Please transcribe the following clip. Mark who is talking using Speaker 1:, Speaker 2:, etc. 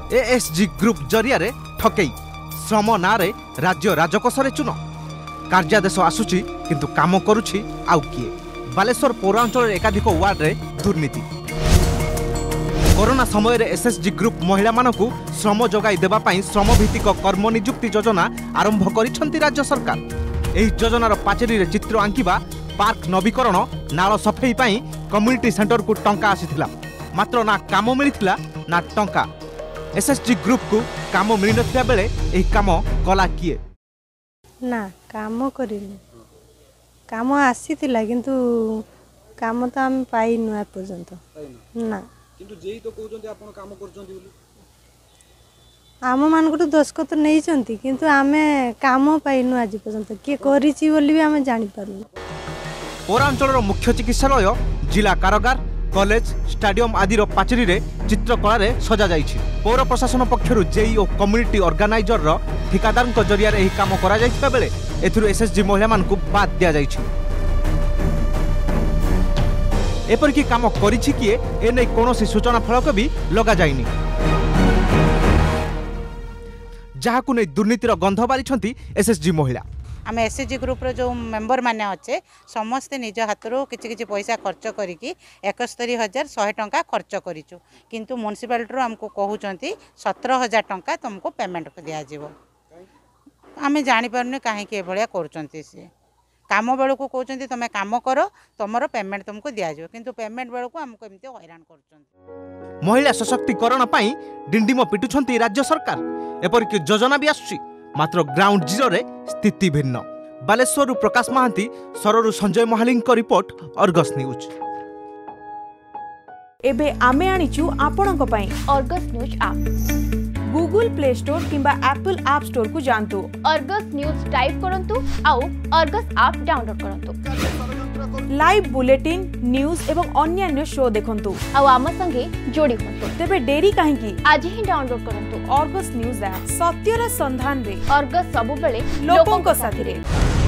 Speaker 1: ASG group जरिया ठकई श्रम ना रे राज्य राजकोष चून कार्यादेश आसुची किंतु काम करुछि आउ किए। बालेश्वर पौरांचल एकाधिक वार्ड रे दुर्नीति। कोरोना समय रे एसएसजी ग्रुप महिला मानकु श्रम जोगाई देबा पई श्रम भित्तिक कर्म नियुक्ति योजना आरंभ करिसंती राज्य सरकार। एही योजनार पाचेरी रे चित्र आंकिबा, पार्क नवीकरण, नाଳ सफेई पई कम्युनिटी सेंटर को टंका आसीथिला, मात्र ना काम मिलिथिला ना टंका। एसएसजी ग्रुप को काम मिल नथिला बेले एही काम कला किए?
Speaker 2: ना काम करिनु, काम आसीथिला किंतु काम तो हम पाइनु आ पर्यंत ना।
Speaker 3: किंतु जेई तो कहउचंती आपण काम करचंती बोली
Speaker 2: आम मान को दस्खत नहीं चंती किंतु आमे काम पाइनु आज पर्यंत के करिछि बोली भी हम जानि पारनु।
Speaker 1: पौरांचल मुख्य चिकित्सालय, जिला कारागार, कॉलेज, स्टाडियम आदिर पाचेरी रे चित्रकला रे सजा जाइछि। पौर प्रशासन पक्षरु जेई और कम्युनिटी ऑर्गेनाइजर रो ठिकादार जरिया एही काम करा जाइछा बेले एथुरु एसएसजी महिला मान को बाद दिया जाइछि। एपरिकी काम करिछि किए एनै कोनोसी सूचना फलक भी लगा जाइनि, जहाकु नै दुर्नीतिर गंध बारिछंती एसएसजी महिला।
Speaker 4: आम एसएसजी ग्रुप रो जो मेंबर माने अच्छे समस्ते निज हाथरू किछि पैसा खर्च करिकी 71,100 टंका खर्च करिछु, किंतु म्युनिसिपालिटी हमको कहउचंती 17,000 टंका तुमको पेमेंट दिया जीवो। आमे जानि परने काहे के भलिया करचंती से काम बेलू को कहते तुम काम कर तुम पेमेंट तुमको दि जाए, किंतु पेमेंट बेलू हमको एमती हैरान कर।
Speaker 1: महिला सशक्तिकरण पाई डिंडिम पिटुछंती राज्य सरकार। एपरिक योजना भी आसुची, मात्र ग्राउंड जीरो रे स्थिति भिन्न। बालेश्वर प्रकाश महांती, सररु संजय महालिंग को रिपोर्ट, अर्गस न्यूज।
Speaker 5: एबे आमे आनिचु आपणक पई
Speaker 6: Argus news app.
Speaker 5: Google Play Store किंबा एप्पल ऐप स्टोर को जानतु,
Speaker 6: अर्गस न्यूज टाइप करंतु आउ अर्गस ऐप डाउनलोड करंतु।
Speaker 5: लाइव बुलेटिन, न्यूज एवं अन्य शो देखंतु
Speaker 6: आउ आम संगे जोड़ी होंतु।
Speaker 5: तेबे डेरी काहेकी,
Speaker 6: आज ही डाउनलोड करंतु
Speaker 5: अर्गस न्यूज ऐप। सत्यर संधान रे
Speaker 6: अर्गस सबु बेले
Speaker 5: लोकों को साथी रे।